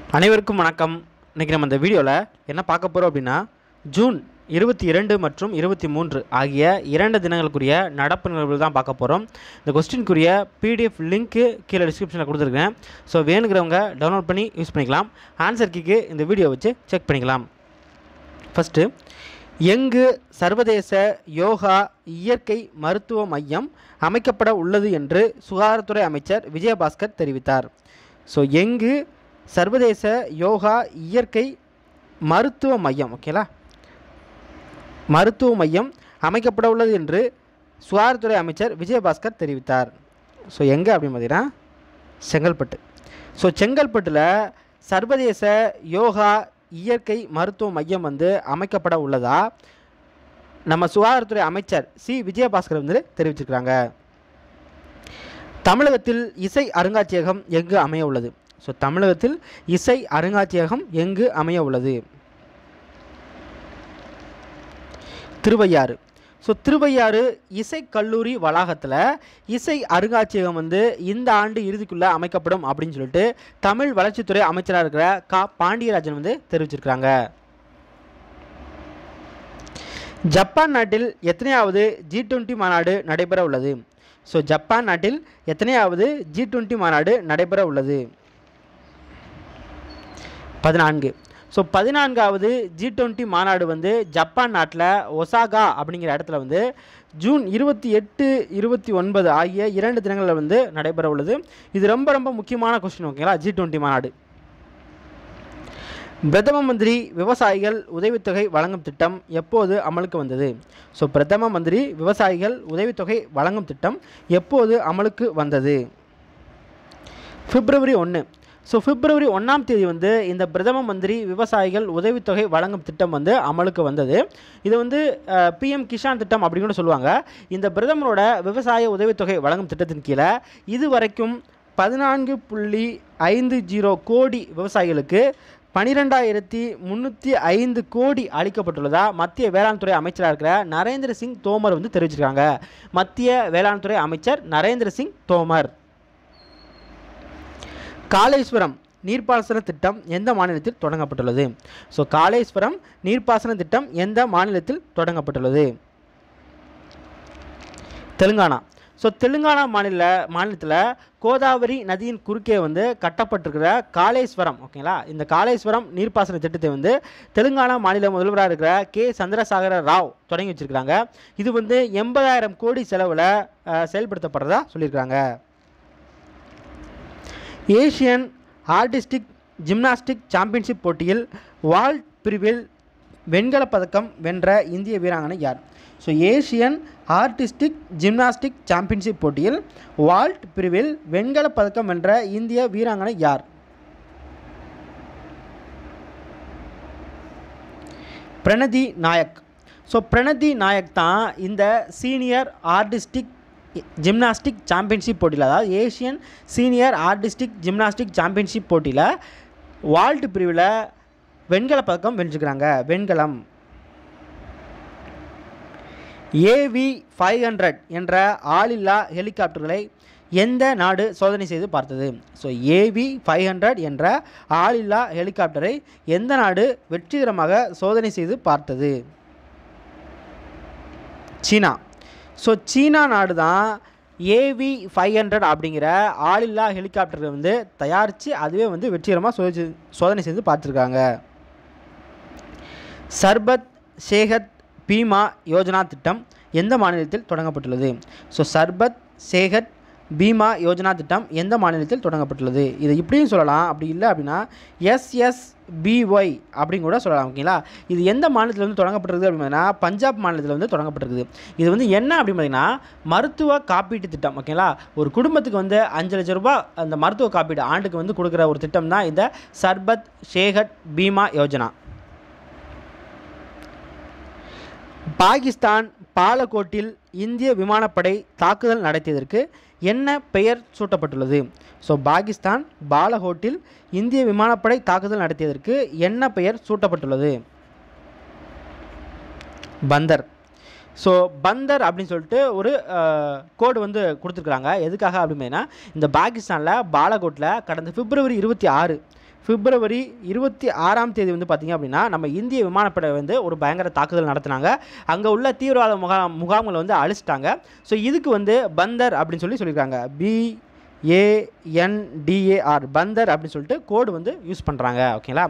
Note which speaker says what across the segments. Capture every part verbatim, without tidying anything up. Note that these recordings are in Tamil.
Speaker 1: அனைவருக்கும் வணக்கம். இன்றைக்கி நம்ம இந்த வீடியோவில் என்ன பார்க்க போகிறோம் அப்படின்னா, ஜூன் இருபத்தி இரண்டு மற்றும் இருபத்தி மூன்று ஆகிய இரண்டு தினங்களுக்குரிய நடப்பு நிகழ்வுகள் தான் பார்க்க போகிறோம். இந்த கொஸ்டினுக்குரிய பிடிஎஃப் லிங்க்கு கீழே டிஸ்கிரிப்ஷனில் கொடுத்துருக்கேன். ஸோ வேணுங்கிறவங்க டவுன்லோட் பண்ணி யூஸ் பண்ணிக்கலாம். ஆன்சர் கீக்கு இந்த வீடியோ வச்சு செக் பண்ணிக்கலாம். ஃபஸ்ட்டு, எங்கு சர்வதேச யோகா இயற்கை மருத்துவ மையம் அமைக்கப்பட உள்ளது என்று சுகாதாரத்துறை அமைச்சர் விஜயபாஸ்கர் தெரிவித்தார். ஸோ எங்கு சர்வதேச யோகா இயற்கை மருத்துவ மையம் ஓகேலா மருத்துவ மையம் அமைக்கப்பட உள்ளது என்று சுகாதாரத்துறை அமைச்சர் விஜயபாஸ்கர் தெரிவித்தார். ஸோ எங்கே அப்படின்னு பார்த்தீங்கன்னா செங்கல்பட்டு. ஸோ செங்கல்பட்டில் சர்வதேச யோகா இயற்கை மருத்துவ மையம் வந்து அமைக்கப்பட உள்ளதா நம்ம சுகாதாரத்துறை அமைச்சர் சி விஜயபாஸ்கர் வந்து தெரிவிச்சிருக்கிறாங்க. தமிழகத்தில் இசை அருங்காட்சியகம் எங்கு அமைய உள்ளது? ஸோ தமிழகத்தில் இசை அருங்காட்சியகம் எங்கு அமைய உள்ளது? திருவையாறு. ஸோ திருவையாறு இசை கல்லூரி வளாகத்தில் இசை அருங்காட்சியகம் வந்து இந்த ஆண்டு இறுதிக்குள்ளே அமைக்கப்படும் அப்படின்னு சொல்லிட்டு தமிழ் வளர்ச்சித்துறை அமைச்சராக இருக்கிற கா பாண்டியராஜன் வந்து தெரிவிச்சிருக்கிறாங்க. ஜப்பான் நாட்டில் எத்தனையாவது ஜி டுவெண்ட்டி மாநாடு நடைபெற உள்ளது? ஸோ ஜப்பான் நாட்டில் எத்தனையாவது ஜி டுவெண்ட்டி மாநாடு நடைபெற உள்ளது? பதினான்கு. ஸோ பதினான்காவது ஜி டுவெண்ட்டி மாநாடு வந்து ஜப்பான் நாட்டில் ஒசாகா அப்படிங்கிற இடத்துல வந்து ஜூன் இருபத்தி எட்டு இருபத்தி ஒன்பது ஆகிய இரண்டு தினங்களில் வந்து நடைபெற உள்ளது. இது ரொம்ப ரொம்ப முக்கியமான கொஸ்டின் ஓகேங்களா. ஜி டுவெண்ட்டி மாநாடு. பிரதம மந்திரி விவசாயிகள் உதவித்தொகை வழங்கும் திட்டம் எப்போது அமலுக்கு வந்தது? ஸோ பிரதம மந்திரி விவசாயிகள் உதவித்தொகை வழங்கும் திட்டம் எப்போது அமலுக்கு வந்தது? பிப்ரவரி ஒன்று. ஸோ பிப்ரவரி ஒன்றாம் தேதி வந்து இந்த பிரதம மந்திரி விவசாயிகள் உதவித்தொகை வழங்கும் திட்டம் வந்து அமலுக்கு வந்தது. இது வந்து பிஎம் கிஷான் திட்டம் அப்படின்னு கூட சொல்லுவாங்க. இந்த பிரதமரோட விவசாய உதவித்தொகை வழங்கும் திட்டத்தின் கீழே இதுவரைக்கும் பதினான்கு புள்ளி ஐந்து ஜீரோ கோடி விவசாயிகளுக்கு பனிரெண்டாயிரத்தி முந்நூற்றி ஐந்து கோடி அளிக்கப்பட்டுள்ளதா மத்திய வேளாண் துறை அமைச்சராக இருக்கிற நரேந்திர சிங் தோமர் வந்து தெரிவிச்சிருக்காங்க. மத்திய வேளாண் துறை அமைச்சர் நரேந்திர சிங் தோமர். காளேஸ்வரம் நீர்ப்பாசன திட்டம் எந்த மாநிலத்தில் தொடங்கப்பட்டுள்ளது? ஸோ காளேஸ்வரம் நீர்ப்பாசன திட்டம் எந்த மாநிலத்தில் தொடங்கப்பட்டுள்ளது? தெலுங்கானா. ஸோ தெலுங்கானா மாநில மாநிலத்தில் கோதாவரி நதியின் குறுக்கே வந்து கட்டப்பட்டிருக்கிற காளேஸ்வரம் ஓகேங்களா. இந்த காளேஸ்வரம் நீர்ப்பாசன திட்டத்தை வந்து தெலுங்கானா மாநில முதல்வராக இருக்கிற கே சந்திரசேகர ராவ் தொடங்கி வச்சிருக்கிறாங்க. இது வந்து எண்பதாயிரம் கோடி செலவில் செயல்படுத்தப்படுறதா சொல்லியிருக்காங்க. ஏஷியன் ஆர்டிஸ்டிக் ஜிம்னாஸ்டிக் சாம்பியன்ஷிப் போட்டியில் வால்ட் பிரிவில் வெண்கலப் பதக்கம் வென்ற இந்திய வீராங்கனை யார்? So Asian artistic gymnastic championship போட்டியில் வால்ட் பிரிவில் வெண்கலப் பதக்கம் வென்ற இந்திய வீராங்கனை யார்? பிரணதி நாயக். ஸோ பிரணதி நாயக் தான் இந்த சீனியர் ஆர்டிஸ்டிக் ஜிம்னாஸ்டிக் சாம்பியன்ஷிப் போட்டியில், அதாவது Asian senior artistic gymnastic championship போட்டியில் வால்ட் பிரிவில் வெண்கல பதக்கம் வென்றுக்கிறாங்க. வெண்கலம். ஏவி ஃபைவ் ஹண்ட்ரட் என்ற ஆளில்லா ஹெலிகாப்டர்களை எந்த நாடு சோதனை செய்து பார்த்தது? ஸோ ஏவி ஃபைவ் ஹண்ட்ரட் என்ற ஆளில்லா ஹெலிகாப்டரை எந்த நாடு வெற்றிகரமாக சோதனை செய்து பார்த்தது? சீனா. ஸோ சீனா நாடு தான் ஏவி ஃபைவ் ஹண்ட்ரட் அப்படிங்கிற ஆளில்லா ஹெலிகாப்டரை வந்து தயாரித்து அதுவே வந்து வெற்றிகரமாக சோதி சோதனை செய்து பார்த்துருக்காங்க. சர்பத் சேகத் பீமா யோஜனா திட்டம் எந்த மாநிலத்தில் தொடங்கப்பட்டுள்ளது? ஸோ சர்பத் சேகத் பீமா யோஜனா திட்டம் எந்த மாநிலத்தில் தொடங்கப்பட்டுள்ளது? இதை இப்படியும் சொல்லலாம், அப்படி இல்லை அப்படின்னா எஸ்எஸ்பிஒய் அப்படின்னு கூட சொல்லலாம் ஓகேங்களா. இது எந்த மாநிலத்தில் வந்து தொடங்கப்பட்டிருக்குது அப்படின்னா பஞ்சாப் மாநிலத்தில் வந்து தொடங்கப்பட்டிருக்குது. இது வந்து என்ன அப்படின்னு பார்த்தீங்கன்னா மருத்துவ காப்பீட்டு திட்டம் ஓகேங்களா. ஒரு குடும்பத்துக்கு வந்து அஞ்சு லட்சம் ரூபாய் அந்த மருத்துவ காப்பீடு ஆண்டுக்கு வந்து கொடுக்குற ஒரு திட்டம் தான் இந்த சர்பத் சேகத் பீமா யோஜனா. பாகிஸ்தான் பாலகோட்டில் இந்திய விமானப்படை தாக்குதல் நடத்தியதற்கு என்ன பெயர் சூட்டப்பட்டுள்ளது? ஸோ பாகிஸ்தான் பாலகோட்டில் இந்திய விமானப்படை தாக்குதல் நடத்தியதற்கு என்ன பெயர் சூட்டப்பட்டுள்ளது? பந்தர். ஸோ பந்தர் அப்படின்னு சொல்லிட்டு ஒரு கோடு வந்து கொடுத்துருக்குறாங்க. எதுக்காக அப்படின்னா இந்த பாகிஸ்தானில் பாலகோட்டில் கடந்த பிப்ரவரி இருபத்தி ஆறு பிப்ரவரி இருபத்தி ஆறாம் தேதி வந்து பார்த்திங்க அப்படின்னா நம்ம இந்திய விமானப்படை வந்து ஒரு பயங்கர தாக்குதல் நடத்தினாங்க. அங்கே உள்ள தீவிரவாத முகா முகாம்களை வந்து அழிச்சிட்டாங்க. ஸோ இதுக்கு வந்து பந்தர் அப்படின்னு சொல்லி சொல்லியிருக்காங்க. பி ஏஎன்டிஏஆர் பந்தர் அப்படின்னு சொல்லிட்டு கோடு வந்து யூஸ் பண்ணுறாங்க. ஓகேங்களா.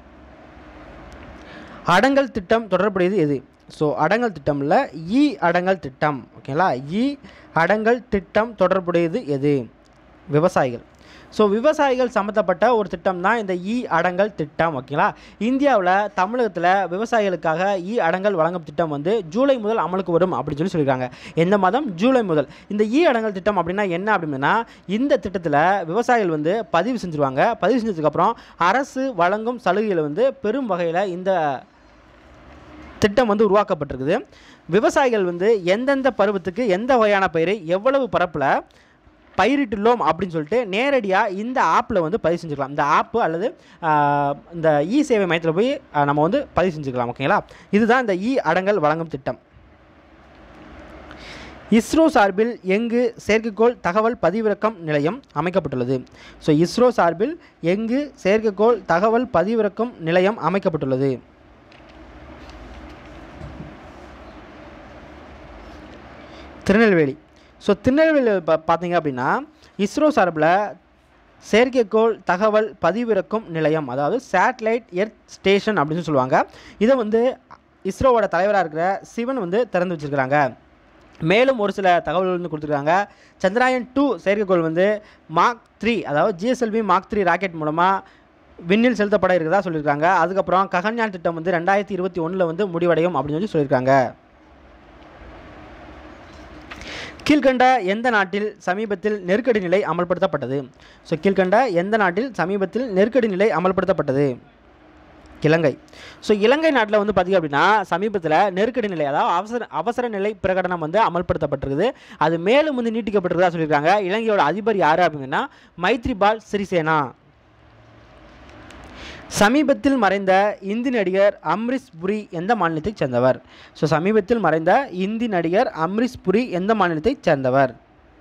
Speaker 1: அடங்கல் திட்டம் தொடர்புடையது எது? ஸோ அடங்கல் திட்டமில் இ அடங்கல் திட்டம். ஓகேங்களா. இ அடங்கல் திட்டம் தொடர்புடையது எது? விவசாயிகள். ஸோ விவசாயிகள் சம்மந்தப்பட்ட ஒரு திட்டம் தான் இந்த இ அடங்கல் திட்டம். ஓகேங்களா. இந்தியாவில் தமிழகத்தில் விவசாயிகளுக்காக இ அடங்கல் வழங்கும் திட்டம் வந்து ஜூலை முதல் அமலுக்கு வரும் அப்படின்னு சொல்லி சொல்லியிருக்காங்க. எந்த மாதம்? ஜூலை முதல். இந்த இ அடங்கல் திட்டம் அப்படின்னா என்ன அப்படின்னா, இந்த திட்டத்தில் விவசாயிகள் வந்து பதிவு செஞ்சுருவாங்க. பதிவு செஞ்சதுக்கப்புறம் அரசு வழங்கும் சலுகைகளை வந்து பெரும் வகையில் இந்த திட்டம் வந்து உருவாக்கப்பட்டிருக்குது. விவசாயிகள் வந்து எந்தெந்த பருவத்துக்கு எந்த வகையான பயிரை எவ்வளவு பரப்பில் பயிரிட்டுள்ளோம் அப்படின்னு சொல்லிட்டு நேரடியாக இந்த ஆப்பில் வந்து பதிவு செஞ்சுக்கலாம். இந்த ஆப்பு அல்லது இந்த இ சேவை மையத்தில் போய் நம்ம வந்து பதிவு செஞ்சுக்கலாம். ஓகேங்களா. இதுதான் இந்த இ அடங்கல் வழங்கும் திட்டம். இஸ்ரோ சார்பில் எங்கு செயற்கைக்கோள் தகவல் பதிவிறக்கம் நிலையம் அமைக்கப்பட்டுள்ளது? ஸோ இஸ்ரோ சார்பில் எங்கு செயற்கைக்கோள் தகவல் பதிவிறக்கம் நிலையம் அமைக்கப்பட்டுள்ளது? திருநெல்வேலி. ஸோ திருநெல்வேலி பா பார்த்தீங்க அப்படின்னா இஸ்ரோ சார்பில் செயற்கைக்கோள் தகவல் பதிவிறக்கும் நிலையம், அதாவது சேட்டலைட் எர்த் ஸ்டேஷன் அப்படின்னு சொல்லுவாங்க. இதை வந்து இஸ்ரோவோட தலைவராக இருக்கிற சிவன் வந்து திறந்து வச்சுருக்கிறாங்க. மேலும் ஒரு சில தகவல்கள் வந்து கொடுத்துருக்காங்க. சந்திராயன் டூ செயற்கைக்கோள் வந்து மார்க் த்ரீ, அதாவது ஜிஎஸ்எல்வி மார்க் த்ரீ ராக்கெட் மூலமாக விண்ணில் செலுத்தப்பட இருக்கிறதா சொல்லியிருக்காங்க. அதுக்கப்புறம் ககன்யான் திட்டம் வந்து ரெண்டாயிரத்தி இருபத்தி ஒன்றில் வந்து முடிவடையும் அப்படின்னு சொல்லி சொல்லியிருக்காங்க. கீழ்கண்ட எந்த நாட்டில் சமீபத்தில் நெருக்கடி நிலை அமல்படுத்தப்பட்டது? ஸோ கீழ்கண்ட எந்த நாட்டில் சமீபத்தில் நெருக்கடி நிலை அமல்படுத்தப்பட்டது? இலங்கை. ஸோ இலங்கை நாட்டில் வந்து பார்த்திங்க அப்படின்னா சமீபத்தில் நெருக்கடி நிலை, அதாவது அவசர அவசர நிலை பிரகடனம் வந்து அமல்படுத்தப்பட்டிருக்குது. அது மேலும் வந்து நீட்டிக்கப்பட்டிருக்கிறதா சொல்லியிருக்காங்க. இலங்கையோட அதிபர் யார் அப்படின்னா மைத்ரிபால் சிறிசேனா. சமீபத்தில் மறைந்த இந்தி நடிகர் அம்ரிஷ் புரி எந்த மாநிலத்தைச் சேர்ந்தவர்? ஸோ சமீபத்தில் மறைந்த இந்தி நடிகர் அம்ரிஷ் புரி எந்த மாநிலத்தைச் சேர்ந்தவர்?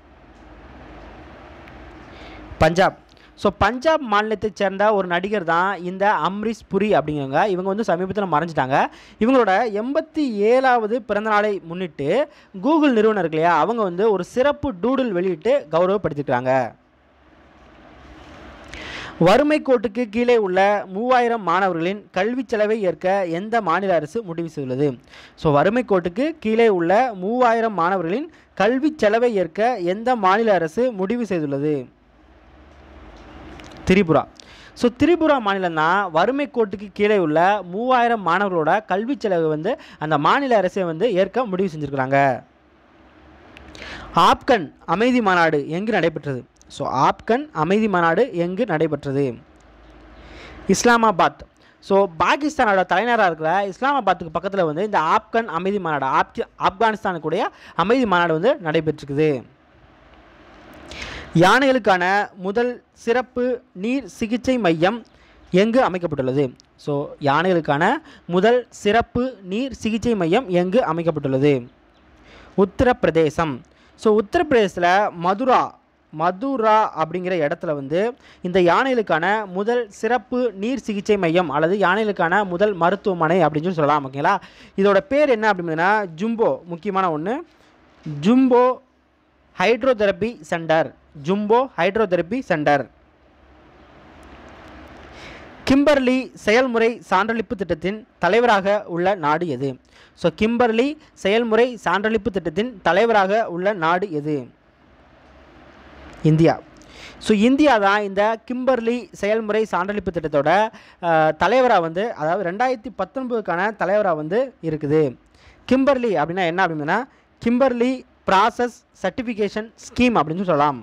Speaker 1: பஞ்சாப். ஸோ பஞ்சாப் மாநிலத்தைச் சேர்ந்த ஒரு நடிகர் தான் இந்த அம்ரிஷ் புரி அப்படிங்கிறவங்க. இவங்க வந்து சமீபத்தில் மறைஞ்சிட்டாங்க. இவங்களோட எண்பத்தி ஏழாவது பிறந்தநாளை முன்னிட்டு கூகுள் நிறுவனர் இருக்கு இல்லையா, அவங்க வந்து ஒரு சிறப்பு டூடில் வெளியிட்டு கௌரவப்படுத்திக்கிறாங்க. வறுமை கோட்டுக்கு கீழே உள்ள மூவாயிரம் மாணவர்களின் கல்வி செலவை ஏற்க எந்த மாநில அரசு முடிவு செய்துள்ளது? ஸோ வறுமை கோட்டுக்கு கீழே உள்ள மூவாயிரம் மாணவர்களின் கல்வி செலவை ஏற்க எந்த மாநில அரசு முடிவு செய்துள்ளது? திரிபுரா. ஸோ திரிபுரா மாநிலம் தான் வறுமை கோட்டுக்கு கீழே உள்ள மூவாயிரம் மாணவர்களோட கல்வி செலவை வந்து அந்த மாநில அரசை வந்து ஏற்க முடிவு செஞ்சுருக்கிறாங்க. ஆப்கன் அமைதி மாநாடு எங்கு நடைபெற்றது? ஸோ ஆப்கன் அமைதி மாநாடு எங்கு நடைபெற்றது? இஸ்லாமாபாத். ஸோ பாகிஸ்தானோட தலைநகராக இருக்கிற இஸ்லாமாபாத்துக்கு பக்கத்தில் வந்து இந்த ஆப்கன் அமைதி மாநாடு, ஆப்தி ஆப்கானிஸ்தானுக்குடைய அமைதி மாநாடு வந்து நடைபெற்றிருக்குது. யானைகளுக்கான முதல் சிறப்பு நீர் சிகிச்சை மையம் எங்கு அமைக்கப்பட்டுள்ளது? ஸோ யானைகளுக்கான முதல் சிறப்பு நீர் சிகிச்சை மையம் எங்கு அமைக்கப்பட்டுள்ளது? உத்தரப்பிரதேசம். ஸோ உத்தரப்பிரதேசத்தில் மதுரா மதுரா அப்படிங்கிற இடத்துல வந்து இந்த யானைகளுக்கான முதல் சிறப்பு நீர் சிகிச்சை மையம் அல்லது யானைகளுக்கான முதல் மருத்துவமனை அப்படின்னு சொல்லி சொல்லலாம். ஓகேங்களா. இதோட பேர் என்ன அப்படின்னா ஜும்போ, முக்கியமான ஒன்று, jumbo hydrotherapy center. Jumbo hydrotherapy center. Kimberley செயல்முறை சான்றளிப்பு திட்டத்தின் தலைவராக உள்ள நாடு எது? ஸோ கிம்பர்லி செயல்முறை சான்றளிப்பு திட்டத்தின் தலைவராக உள்ள நாடு எது? இந்தியா. ஸோ இந்தியா தான் இந்த கிம்பர்லி செயல்முறை சான்றளிப்பு திட்டத்தோட தலைவராக வந்து, அதாவது ரெண்டாயிரத்தி பத்தொன்பதுக்கான தலைவராக வந்து இருக்குது. கிம்பர்லி அப்படின்னா என்ன அப்படின்னா கிம்பர்லி ப்ராசஸ் சர்டிஃபிகேஷன் ஸ்கீம் அப்படின்னு சொல்லலாம்.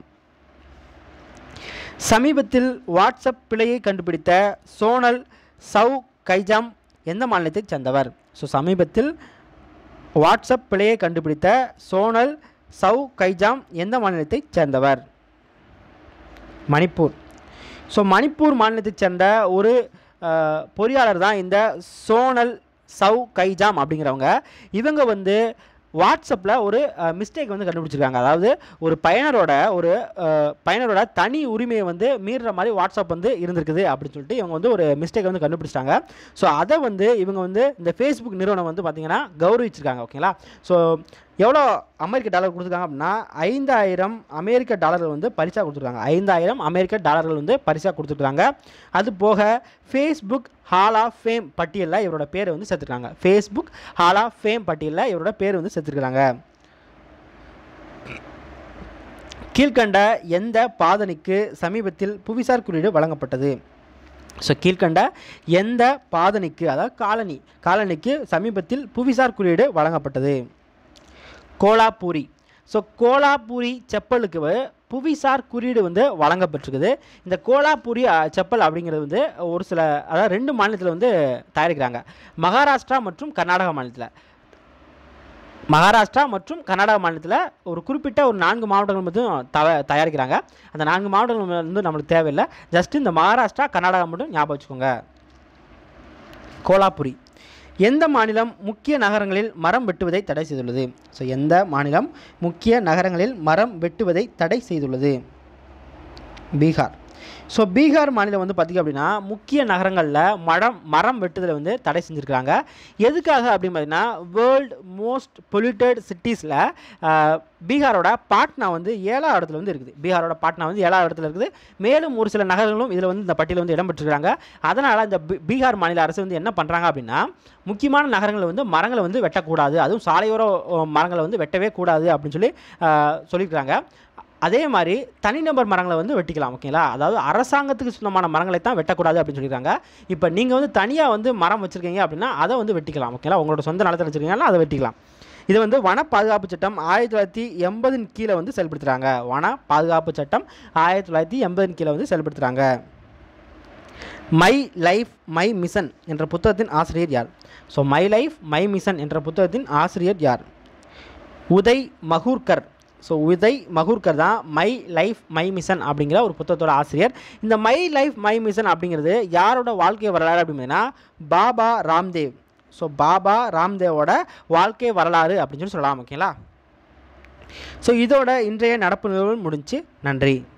Speaker 1: சமீபத்தில் வாட்ஸ்அப் பிழையை கண்டுபிடித்த சோனல் சவ் கைஜாம் எந்த மாநிலத்தைச் சேர்ந்தவர்? ஸோ சமீபத்தில் வாட்ஸ்அப் பிழையை கண்டுபிடித்த சோனல் சவ் கைஜாம் எந்த மாநிலத்தைச் சேர்ந்தவர்? மணிப்பூர். ஸோ மணிப்பூர் மாநிலத்தைச் சேர்ந்த ஒரு பொறியாளர் தான் இந்த சோனல் சவ் கைஜாம் அப்படிங்கிறவங்க. இவங்க வந்து வாட்ஸ்அப்பில் ஒரு மிஸ்டேக் வந்து கண்டுபிடிச்சிருக்காங்க. அதாவது ஒரு பயனரோட ஒரு பயனரோட தனி உரிமையை வந்து மீறுற மாதிரி வாட்ஸ்அப் வந்து இருந்திருக்குது அப்படின்னு சொல்லிட்டு இவங்க வந்து ஒரு மிஸ்டேக் வந்து கண்டுபிடிச்சிட்டாங்க. ஸோ அதை வந்து இவங்க வந்து இந்த ஃபேஸ்புக் நிறுவனம் வந்து பார்த்திங்கன்னா கௌரவிச்சிருக்காங்க. ஓகேங்களா. ஸோ எவ்வளோ அமெரிக்க டாலர் கொடுத்துருக்காங்க அப்படின்னா ஐந்தாயிரம் அமெரிக்க டாலர்கள் வந்து பரிசாக கொடுத்துருக்காங்க. ஐந்தாயிரம் அமெரிக்க டாலர்கள் வந்து பரிசாக கொடுத்துருக்காங்க. அது போக ஃபேஸ்புக் ஹால் ஆஃப் ஃபேம் பட்டியலில் இவரோட பேர் வந்து சேர்த்துருக்காங்க. ஃபேஸ்புக் ஹால் ஆஃப் ஃபேம் பட்டியலில் இவரோட பேர் வந்து சேர்த்துருக்காங்க. கீழ்கண்ட எந்த பாதணிக்கு சமீபத்தில் புவிசார் குறியீடு வழங்கப்பட்டது? ஸோ கீழ்கண்ட எந்த பாதணிக்கு, அதாவது காலனி காலனிக்கு சமீபத்தில் புவிசார் குறியீடு வழங்கப்பட்டது? கோலாப்பூரி. ஸோ கோலாப்பூரி செப்பலுக்கு புவிசார் குறியீடு வந்து வழங்கப்பட்டிருக்குது. இந்த கோலாப்பூரி செப்பல் அப்படிங்கிறது வந்து ஒரு சில, அதாவது ரெண்டு மாநிலத்தில் வந்து தயாரிக்கிறாங்க. மகாராஷ்டிரா மற்றும் கர்நாடகா மாநிலத்தில். மகாராஷ்டிரா மற்றும் கர்நாடகா மாநிலத்தில் ஒரு குறிப்பிட்ட ஒரு நான்கு மாவட்டங்கள் மட்டும் தவ தயாரிக்கிறாங்க. அந்த நான்கு மாவட்டங்கள் வந்து நம்மளுக்கு தேவையில்லை. ஜஸ்ட் இந்த மகாராஷ்டிரா கர்நாடகா மட்டும் ஞாபகம் வச்சுக்கோங்க. கோலாப்பூரி. எந்த மாநிலம் முக்கிய நகரங்களில் மரம் வெட்டுவதை தடை செய்துள்ளது? ஸோ எந்த மாநிலம் முக்கிய நகரங்களில் மரம் வெட்டுவதை தடை செய்துள்ளது? பீகார். ஸோ பீகார் மாநிலம் வந்து பார்த்திங்க அப்படின்னா முக்கிய நகரங்களில் மரம் மரம் வெட்டுதலை வந்து தடை செஞ்சுருக்காங்க. எதுக்காக அப்படின்னு பார்த்தீங்கன்னா வேர்ல்டு மோஸ்ட் பொல்யூட்டட் சிட்டிஸில் பீகாரோட பாட்னா வந்து ஏழாவது இடத்துல வந்து இருக்குது. பீகாரோட பாட்னா வந்து ஏழாவது இடத்துல இருக்குது. மேலும் ஒரு சில நகரங்களும் இதில் வந்து இந்த பட்டியலில் வந்து இடம்பெற்றிருக்காங்க. அதனால் இந்த பீகார் மாநில அரசு வந்து என்ன பண்ணுறாங்க அப்படின்னா முக்கியமான நகரங்களில் வந்து மரங்களை வந்து வெட்டக்கூடாது, அதுவும் சாலையோர மரங்களை வந்து வெட்டவே கூடாது அப்படின்னு சொல்லி சொல்லியிருக்கிறாங்க. அதே மாதிரி தனிநபர் மரங்களை வந்து வெட்டிக்கலாம். ஓகேங்களா. அதாவது அரசாங்கத்துக்கு சொந்தமான மரங்களை தான் வெட்டக்கூடாது அப்படின்னு சொல்லியிருக்காங்க. இப்போ நீங்கள் வந்து தனியாக வந்து மரம் வச்சுருக்கீங்க அப்படின்னா அதை வந்து வெட்டிக்கலாம். ஓகேங்களா. உங்களோட சொந்த நிலத்தில் வச்சுருக்கீங்கன்னா அதை வெட்டிக்கலாம். இது வந்து வன பாதுகாப்பு சட்டம் ஆயிரத்தி தொள்ளாயிரத்தி எண்பதின் கீழே வந்து செயல்படுத்துகிறாங்க. வன பாதுகாப்பு சட்டம் ஆயிரத்தி தொள்ளாயிரத்தி எண்பதின் கீழே வந்து செயல்படுத்துகிறாங்க. மை லைஃப் மை மிஷன் என்ற புத்தகத்தின் ஆசிரியர் யார்? So my life my mission என்ற புத்தகத்தின் ஆசிரியர் யார்? உதய் மகூர்கர். ஸோ உதய் மகூர்கர் தான் மை லைஃப் மை மிஷன் அப்படிங்கிற ஒரு புத்தகத்தோட ஆசிரியர். இந்த மை லைஃப் மை மிஷன் அப்படிங்கிறது யாரோட வாழ்க்கை வரலாறு அப்படின்னா பாபா ராம்தேவ். ஸோ பாபா ராம்தேவோட வாழ்க்கை வரலாறு அப்படின்னு சொல்லி சொல்லலாம். ஓகேங்களா. ஸோ இதோட இன்றைய நடப்பு நிகழ்வு முடிஞ்சு. நன்றி.